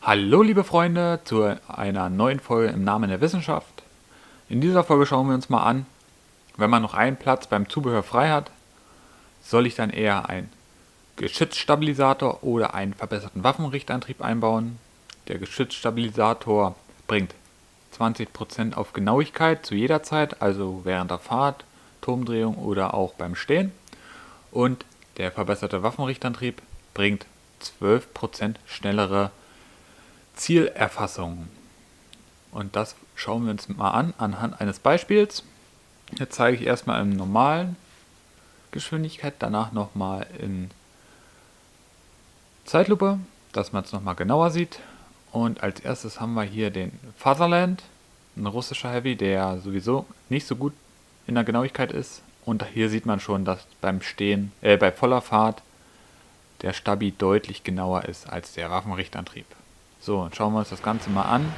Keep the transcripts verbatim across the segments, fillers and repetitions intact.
Hallo liebe Freunde zu einer neuen Folge im Namen der Wissenschaft. In dieser Folge schauen wir uns mal an, wenn man noch einen Platz beim Zubehör frei hat, soll ich dann eher einen Geschützstabilisator oder einen verbesserten Waffenrichtantrieb einbauen. Der Geschützstabilisator bringt zwanzig Prozent auf Genauigkeit zu jeder Zeit, also während der Fahrt, Turmdrehung oder auch beim Stehen. Und der verbesserte Waffenrichtantrieb bringt zwölf Prozent schnellere Zielerfassung. Und das schauen wir uns mal an anhand eines Beispiels. Jetzt zeige ich erstmal in normalen Geschwindigkeit, danach nochmal in Zeitlupe, dass man es nochmal genauer sieht. Und als erstes haben wir hier den Fatherland, ein russischer Heavy, der sowieso nicht so gut in der Genauigkeit ist. Und hier sieht man schon, dass beim Stehen, äh, bei voller Fahrt der Stabi deutlich genauer ist als der Waffenrichtantrieb. So, und schauen wir uns das Ganze mal an.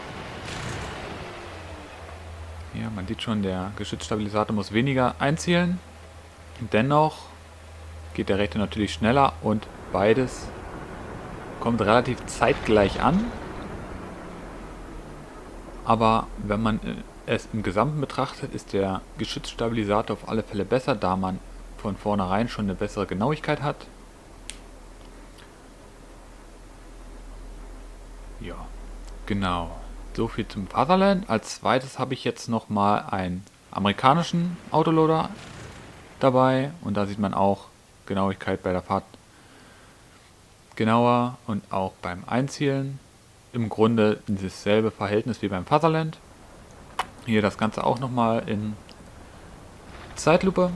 Ja, man sieht schon, der Geschützstabilisator muss weniger einzielen. Dennoch geht der rechte natürlich schneller und beides kommt relativ zeitgleich an. Aber wenn man es im Gesamten betrachtet, ist der Geschützstabilisator auf alle Fälle besser, da man von vornherein schon eine bessere Genauigkeit hat. Ja, genau. So viel zum Fatherland. Als zweites habe ich jetzt nochmal einen amerikanischen Autoloader dabei. Und da sieht man auch Genauigkeit bei der Fahrt genauer und auch beim Einzielen. Im Grunde dasselbe Verhältnis wie beim Fatherland. Hier das Ganze auch nochmal in Zeitlupe.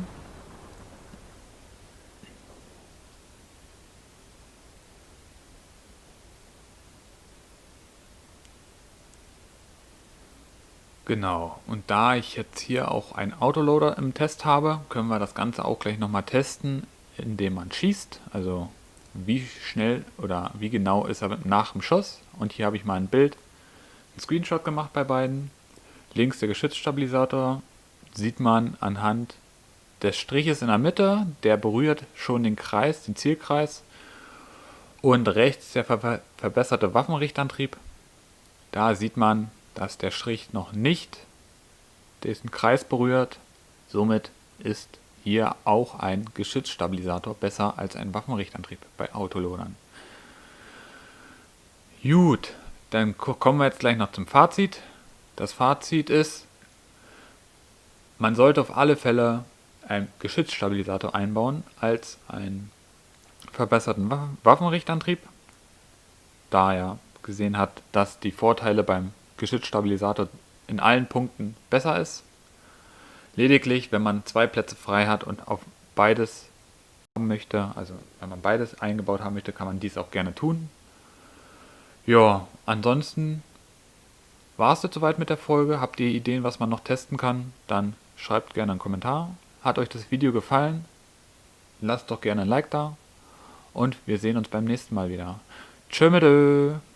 Genau, und da ich jetzt hier auch einen Autoloader im Test habe, können wir das Ganze auch gleich nochmal testen, indem man schießt. Also wie schnell oder wie genau ist er nach dem Schuss. Und hier habe ich mal ein Bild, ein Screenshot gemacht bei beiden. Links der Geschützstabilisator, sieht man anhand des Striches in der Mitte, der berührt schon den Kreis, den Zielkreis. Und rechts der ver verbesserte Waffenrichtantrieb, da sieht man, dass der Strich noch nicht diesen Kreis berührt. Somit ist hier auch ein Geschützstabilisator besser als ein Waffenrichtantrieb bei Autoloadern. Gut, dann kommen wir jetzt gleich noch zum Fazit. Das Fazit ist, man sollte auf alle Fälle einen Geschützstabilisator einbauen als einen verbesserten Waffenrichtantrieb, da er gesehen hat, dass die Vorteile beim Geschützstabilisator in allen Punkten besser ist. Lediglich, wenn man zwei Plätze frei hat und auf beides haben möchte, also wenn man beides eingebaut haben möchte, kann man dies auch gerne tun. Ja, ansonsten war es jetzt soweit mit der Folge. Habt ihr Ideen, was man noch testen kann? Dann schreibt gerne einen Kommentar. Hat euch das Video gefallen? Lasst doch gerne ein Like da. Und wir sehen uns beim nächsten Mal wieder. Tschö mit Ö.